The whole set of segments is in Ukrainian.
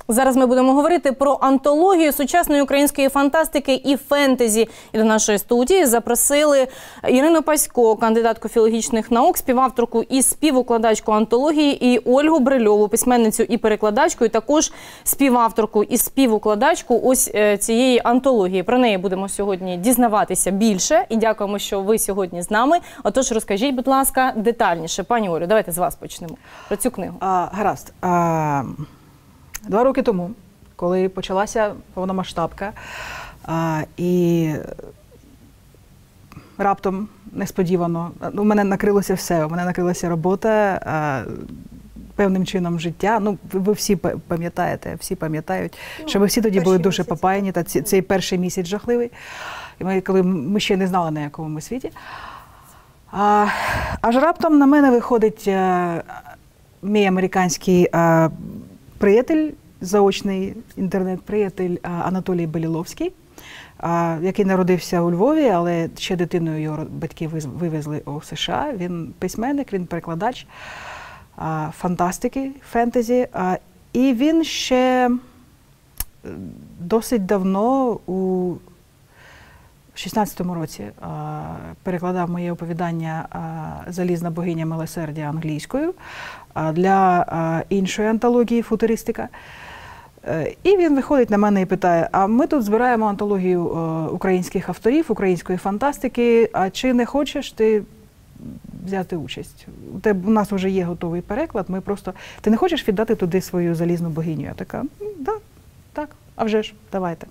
Зараз ми будемо говорити про антологію сучасної української фантастики і фентезі. І до нашої студії запросили Ірину Пасько, кандидатку філологічних наук, співавторку і співукладачку антології, і Ольгу Брильову, письменницю і перекладачку, і також співавторку і співукладачку ось цієї антології. Про неї будемо сьогодні дізнаватися більше. І дякуємо, що ви сьогодні з нами. Отож, розкажіть, будь ласка, детальніше. Пані Олю, давайте з вас почнемо про цю книгу. Гаразд. 2 роки тому, коли почалася повномасштабка, і раптом, несподівано, у мене накрилося все, у мене накрилася робота, певним чином життя. Ну, ви всі пам'ятаєте, всі пам'ятають, що ми всі тоді були дуже попаяні, та цей перший місяць жахливий, коли ми ще не знали, на якому ми світі. Аж раптом на мене виходить мій американський приятель, заочний інтернет-приятель Анатолій Беліловський, який народився у Львові, але ще дитиною його батьки вивезли у США. Він письменник, він перекладач фантастики, фентезі. І він ще досить давно, у 16-му році, перекладав моє оповідання «Залізна богиня милосердя» англійською для іншої антології «Футуристика». І він виходить на мене і питає: а ми тут збираємо антологію українських авторів, української фантастики, а чи не хочеш ти взяти участь? У нас вже є готовий переклад, ми просто... Ти не хочеш віддати туди свою залізну богиню? Я така: да, так, а вже ж, давайте.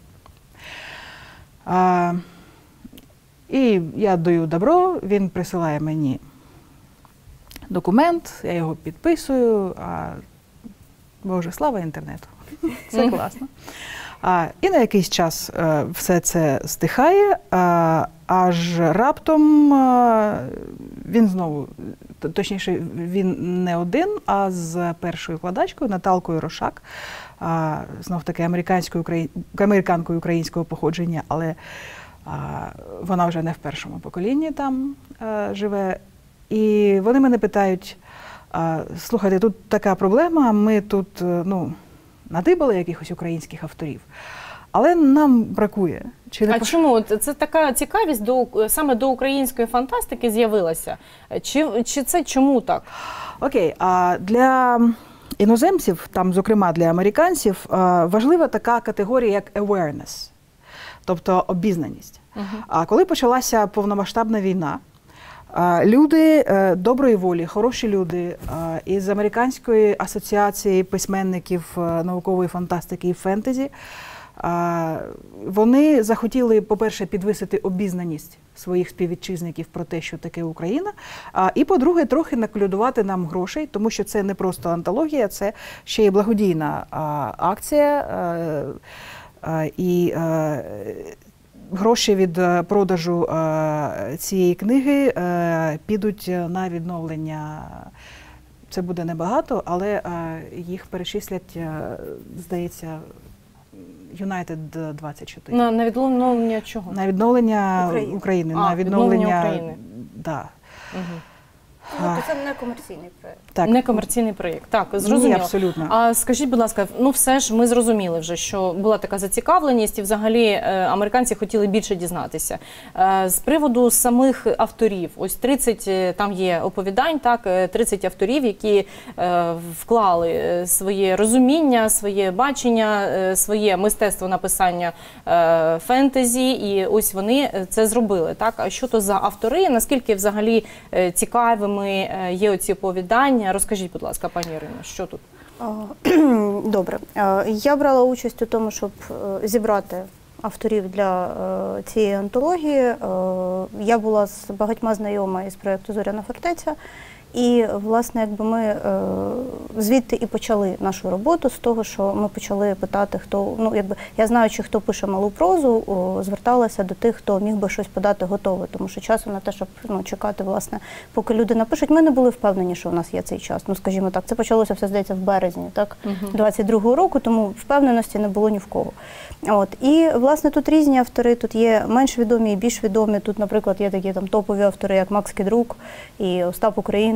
І я даю добро, він присилає мені документ, я його підписую, Боже, слава інтернету. Це класно. І на якийсь час все це стихає, аж раптом він знову, точніше, він не один, а з першою вкладачкою Наталкою Рошак, знов-таки американкою українського походження, але вона вже не в першому поколінні там живе. І вони мене питають: слухайте, тут така проблема, ми тут, надибали якихось українських авторів, але нам бракує. Чому? Це така цікавість саме до української фантастики з'явилася? Чи це чому так? Окей, для іноземців, там, зокрема для американців, важлива така категорія, як awareness, тобто обізнаність. А коли почалася повномасштабна війна, люди доброї волі, хороші люди із Американської асоціації письменників наукової фантастики і фентезі, вони захотіли, по-перше, підвисити обізнаність своїх співвітчизників про те, що таке Україна, і, по-друге, трохи наколядувати нам грошей, тому що це не просто антологія, це ще й благодійна акція, і гроші від продажу цієї книги підуть на відновлення. Це буде небагато, але їх перечислять, здається, United 24. На відновлення чого? На відновлення України. На відновлення України. Да. Це некомерційний проєкт. Так. Некомерційний проєкт. Так, зрозуміло. Ні, абсолютно. А скажіть, будь ласка, все ж ми зрозуміли вже, що була така зацікавленість і взагалі американці хотіли більше дізнатися. З приводу самих авторів, ось 30, там є оповідань, так, 30 авторів, які вклали своє розуміння, своє бачення, своє мистецтво написання фентезі, і ось вони це зробили, так? А що то за автори, наскільки взагалі цікавими є оці оповідання? Розкажіть, будь ласка, пані Ірино, що тут? Добре. Я брала участь у тому, щоб зібрати авторів для цієї антології. Я була з багатьма знайома із проєкту «Зоряна фортеця». І, власне, якби ми звідти і почали нашу роботу, з того, що ми почали питати, хто, я знаючи, хто пише малу прозу, зверталася до тих, хто міг би щось подати готове, тому що часу на те, щоб чекати, власне, поки люди напишуть, ми не були впевнені, що у нас є цей час. Скажімо так, це почалося все, здається, в березні, так, 22-го року, тому впевненості не було ні в кого. І, власне, тут різні автори, тут є менш відомі і більш відомі. Тут, наприклад, є такі топові автори, як Макс Кідрук і Остап Українець,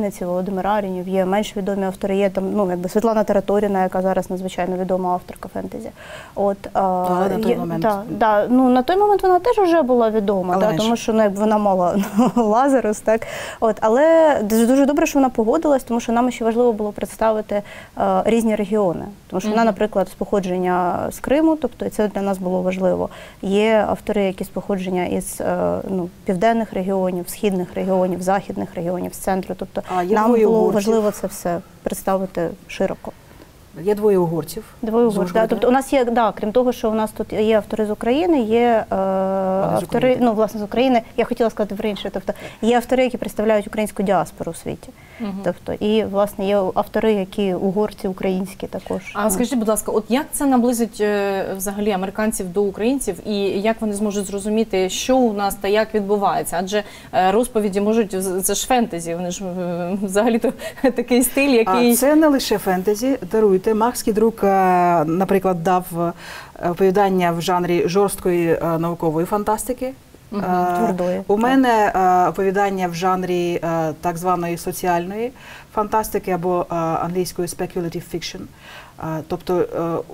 письменниці Володимир Арінів, є менш відомі автори, є там, ну, якби Світлана Тераторіна, яка зараз надзвичайно відома авторка фентезі. Але на той момент. Ну, на той момент вона теж вже була відома, тому що ну, якби вона мала Лазарус, так. Але дуже добре, що вона погодилась, тому що нам ще важливо було представити різні регіони. Тому що вона, наприклад, з походження з Криму, тобто і це для нас було важливо. Є автори, які з походження із південних регіонів, східних регіонів, західних регіонів, з центру. Тобто нам було важливо це все представити широко. Є двоє угорців. Двоє угорців, да. Тобто у нас є, крім того, що у нас тут є автори з України, є автори, власне, з України, я хотіла сказати про інше, тобто є автори, які представляють українську діаспору у світі. Тобто, і, власне, є автори, які угорці, українські також. А скажіть, будь ласка, от як це наблизить взагалі американців до українців і як вони зможуть зрозуміти, що у нас та як відбувається? Адже розповіді можуть, це ж фентезі, вони ж взагалі-то такий стиль, який… А це не лише фентезі, даруйте. Макс Кідрук, наприклад, дав оповідання в жанрі жорсткої наукової фантастики. У мене оповідання в жанрі так званої соціальної фантастики або англійською speculative fiction. Тобто,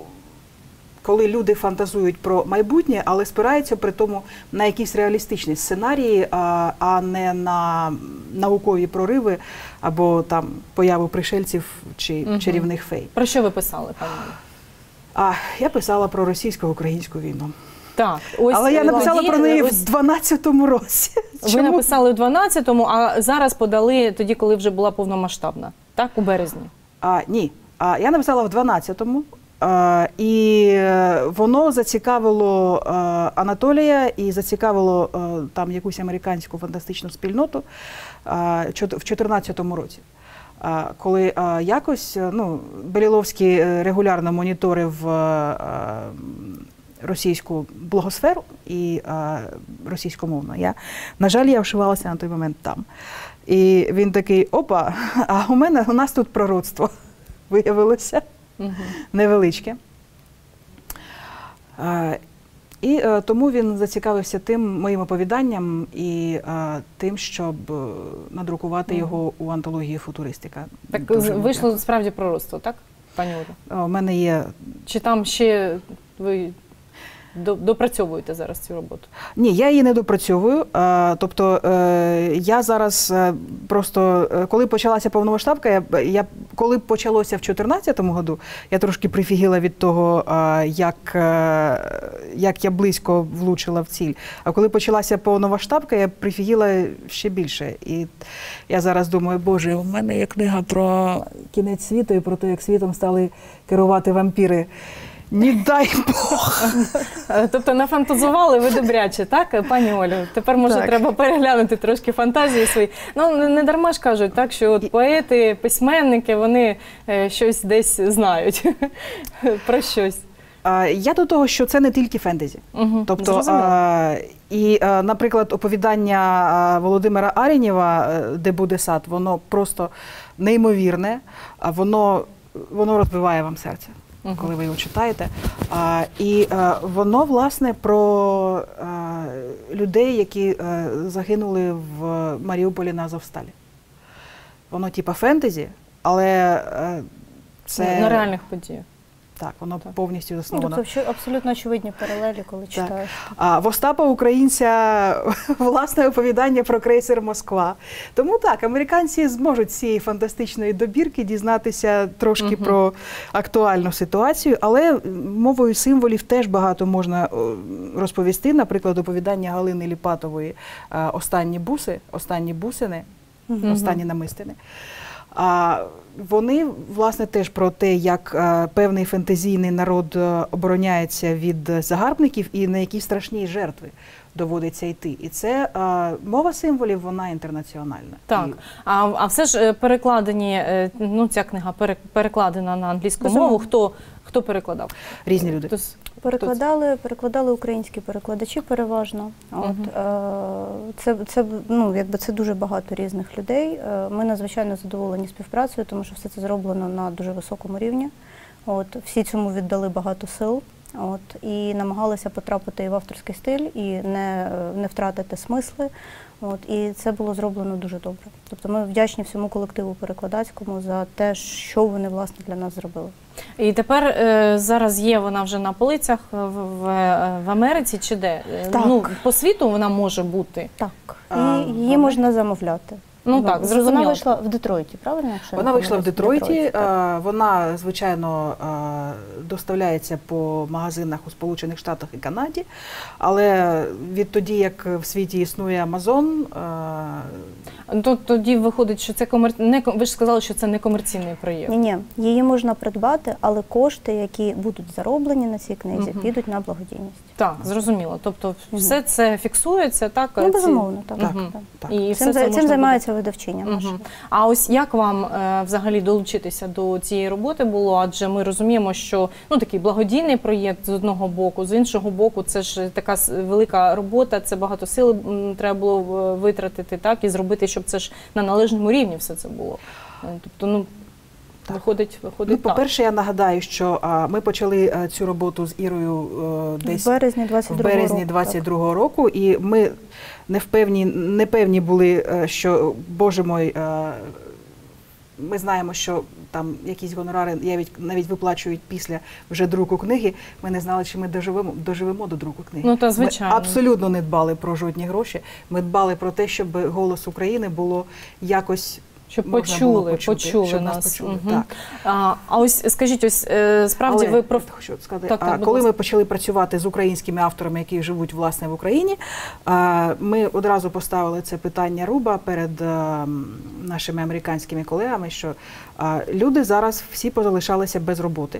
коли люди фантазують про майбутнє, але спираються при тому на якісь реалістичні сценарії, а не на наукові прориви або там появу пришельців чи чарівних фей. Про що ви писали, пані? Я писала про російсько-українську війну. Так, але я написала про неї в 12-му році. Ви написали в 12-му, а зараз подали тоді, коли вже була повномасштабна, так, у березні? Ні, я написала в 12-му, і воно зацікавило Анатолія і зацікавило там якусь американську фантастичну спільноту в 14-му році. Коли якось, Беліловський регулярно моніторив російську блогосферу і російськомовну. На жаль, я вшивалася на той момент там. І він такий, опа, а у нас тут пророцтво виявилося невеличке. І тому він зацікавився тим моїм оповіданням і тим, щоб надрукувати його у антології «Футуристика». Так вийшло справді пророцтво, так, пані Олю? У мене є… Чи там ще ви допрацьовуєте зараз цю роботу? Ні, я її не допрацьовую. Тобто я зараз просто, коли почалася повномасштабка, коли почалося в 2014 году, я трошки прифігіла від того, як я близько влучила в ціль. А коли почалася повномасштабка, я прифігіла ще більше. І я зараз думаю, боже, у мене є книга про кінець світу і про те, як світом стали керувати вампіри. Не дай Бог! Тобто нафантазували ви добряче, так, пані Олю? Тепер, може, треба переглянути трошки фантазії свої. Не дарма ж кажуть, так, що от поети, письменники, вони щось десь знають про щось. Я до того, що це не тільки фентезі. Тобто, наприклад, оповідання Володимира Арінєва «Де буде сад», воно просто неймовірне, воно розбиває вам серце, коли ви його читаєте. І воно, власне, про людей, які загинули в Маріуполі на Азовсталі. Воно типа фентезі, але це… На реальних подіях. Так, воно повністю засновано. Тобто абсолютно очевидні паралелі, коли читаєш. В Остапа Українця власне оповідання про крейсер «Москва». Тому так, американці зможуть з цієї фантастичної добірки дізнатися трошки про актуальну ситуацію, але мовою символів теж багато можна розповісти. Наприклад, оповідання Галини Ліпатової «Останні буси», «Останні бусини», «Останні намистини». Вони, власне, теж про те, як певний фентезійний народ обороняється від загарбників і на які страшні жертви доводиться йти. І це мова символів, вона інтернаціональна. Так, а все ж перекладені, ця книга перекладена на англійську мову, хто перекладав? Різні люди. Перекладали українські перекладачі переважно. Це дуже багато різних людей. Ми надзвичайно задоволені співпрацею, тому що все це зроблено на дуже високому рівні. Всі цьому віддали багато сил. От, і намагалися потрапити і в авторський стиль, і не втратити смисли. От, і це було зроблено дуже добре. Тобто ми вдячні всьому колективу перекладацькому за те, що вони, власне, для нас зробили. І тепер зараз є вона вже на полицях в Америці чи де? Так. Ну, по світу вона може бути? Так, і її можна замовляти. Ну так, зрозуміло. Вона вийшла в Детройті, правильно? Вона вийшла в Детройті, так. вона, звичайно, доставляється по магазинах у Сполучених Штатах і Канаді, але відтоді, як в світі існує Амазон… Тоді виходить, що це ви ж сказали, що це не комерційний проєкт. Ні, її можна придбати, але кошти, які будуть зароблені на цій книзі, підуть на благодійність. Так, зрозуміло. Тобто все це фіксується, так? Ну, безумовно, так. Так. І цим займається видавчиня наша. А ось як вам взагалі долучитися до цієї роботи було? Адже ми розуміємо, що такий благодійний проєкт з одного боку, з іншого боку, це ж така велика робота, це багато сил треба було витратити, так, і зробити, щоб це ж на належному рівні все це було. Тобто, виходить так. По-перше, я нагадаю, що ми почали цю роботу з Ірою десь в березні 22-го року, і ми не певні були, що, боже мой, ми знаємо, що там якісь гонорари навіть виплачують після вже друку книги. Ми не знали, чи ми доживемо до друку книги. Ну, та звичайно. Ми абсолютно не дбали про жодні гроші. Ми дбали про те, щоб голос України було якось… Щоб почули щоб нас. Нас почули. Так. А ось скажіть, справді але, ви хочу сказати, коли ми почали працювати з українськими авторами, які живуть, власне, в Україні, ми одразу поставили це питання руба перед нашими американськими колегами, що люди зараз всі позалишалися без роботи.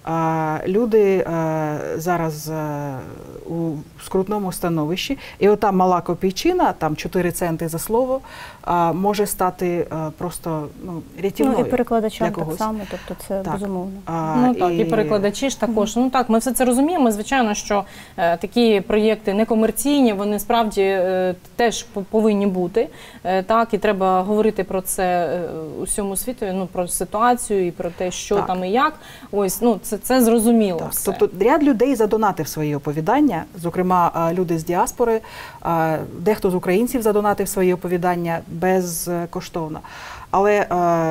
Люди зараз у скрутному становищі, і ота мала копійчина, там 4 центи за слово, може стати просто рятівною. І перекладачам так само, тобто це безумовно. І перекладачі ж також. Так, ми все це розуміємо. Звичайно, що такі проєкти некомерційні, вони справді теж повинні бути. Так, і треба говорити про це усьому світу, про ситуацію і про те, що там і як. Ось, це зрозуміло. Так. Все. Тобто ряд людей задонатив свої оповідання, зокрема люди з діаспори, дехто з українців задонатив свої оповідання безкоштовно. Але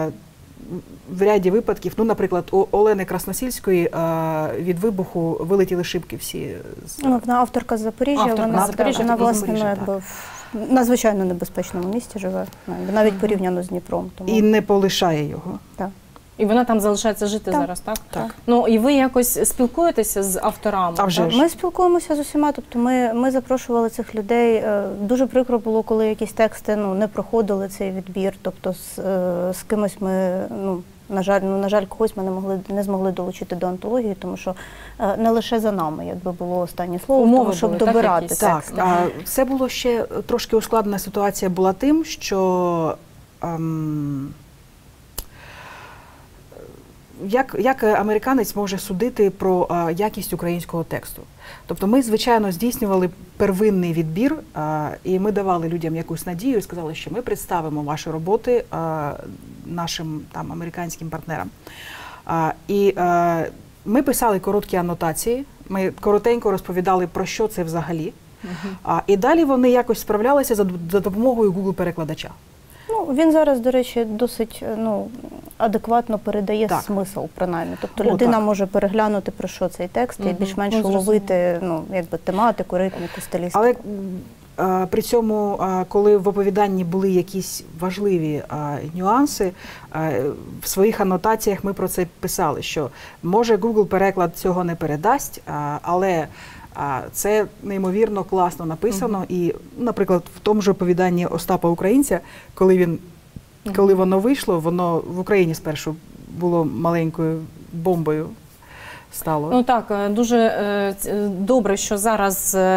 в ряді випадків, наприклад, у Олени Красносільської від вибуху вилетіли шибки всі. Вона авторка з Запоріжжя, вона власне, в надзвичайно небезпечному місті живе, навіть порівняно з Дніпром. Тому... І не полишає його. Так. І вона там залишається жити зараз, так? Так. І ви якось спілкуєтеся з авторами? А вже ж. Ми спілкуємося з усіма, тобто ми запрошували цих людей. Дуже прикро було, коли якісь тексти не проходили цей відбір, тобто з кимось ми, на жаль, когось ми не змогли долучити до антології, тому що не лише за нами, якби було останнє слово, умови щоб були, добирати тексти. Так, це було ще трошки ускладнена ситуація була тим, що як американець може судити про якість українського тексту? Тобто ми, звичайно, здійснювали первинний відбір, і ми давали людям якусь надію і сказали, що ми представимо ваші роботи нашим американським партнерам. І ми писали короткі анотації, ми коротенько розповідали, про що це взагалі. І далі вони якось справлялися за допомогою Google-перекладача. Він зараз, до речі, досить адекватно передає смисл, принаймні. Тобто людина може переглянути, про що цей текст, і більш-менш уловити тематику, ритміку, стилістику. Але при цьому, коли в оповіданні були якісь важливі нюанси, в своїх анотаціях ми про це писали, що може Google-переклад цього не передасть, але це неймовірно класно написано. І, наприклад, в тому ж оповіданні Остапа Українця, коли воно вийшло, воно в Україні спершу було маленькою бомбою стало. Так, дуже добре, що зараз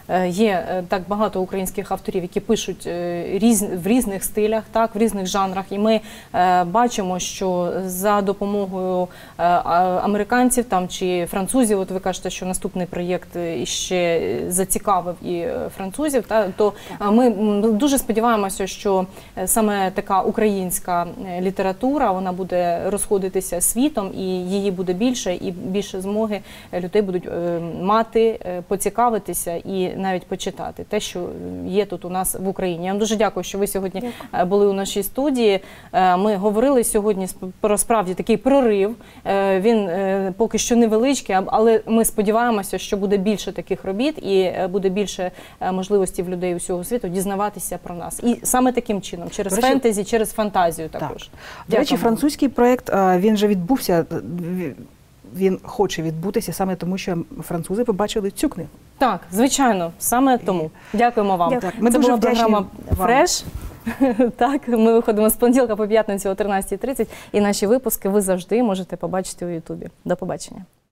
є так багато українських авторів, які пишуть в різних стилях, так, в різних жанрах. І ми бачимо, що за допомогою американців там, чи французів, от ви кажете, що наступний проєкт ще зацікавив і французів, то ми дуже сподіваємося, що саме така українська література, вона буде розходитися світом, і її буде більше, і більше змоги людей будуть мати, поцікавитися і навіть почитати те, що є тут у нас в Україні. Я вам дуже дякую, що ви сьогодні були у нашій студії. Ми говорили сьогодні про справді такий прорив. Він поки що невеличкий, але ми сподіваємося, що буде більше таких робіт і буде більше можливості в людей усього світу дізнаватися про нас. І саме таким чином, через фентезі, через фантазію також. Так. До речі, французький проєкт, він же відбувся, він хоче відбутися саме тому, що французи побачили цю книгу. Так, звичайно, саме тому. Дякуємо вам. Так, ми Це дуже була вдячні програма вам. «Фреш». Так, ми виходимо з понеділка по п'ятницю о 13:30, і наші випуски ви завжди можете побачити у Ютубі. До побачення.